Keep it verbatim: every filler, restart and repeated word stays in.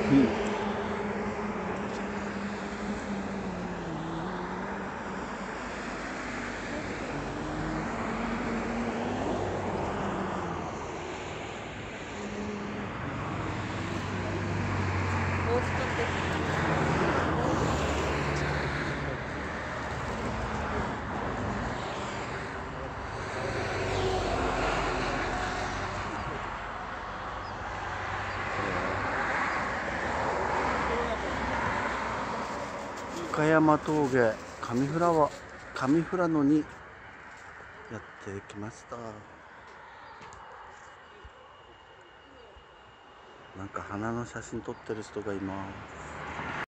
うん。 帽子取って。 深山峠上富良野上富良野にやってきました。なんか花の写真撮ってる人がいます。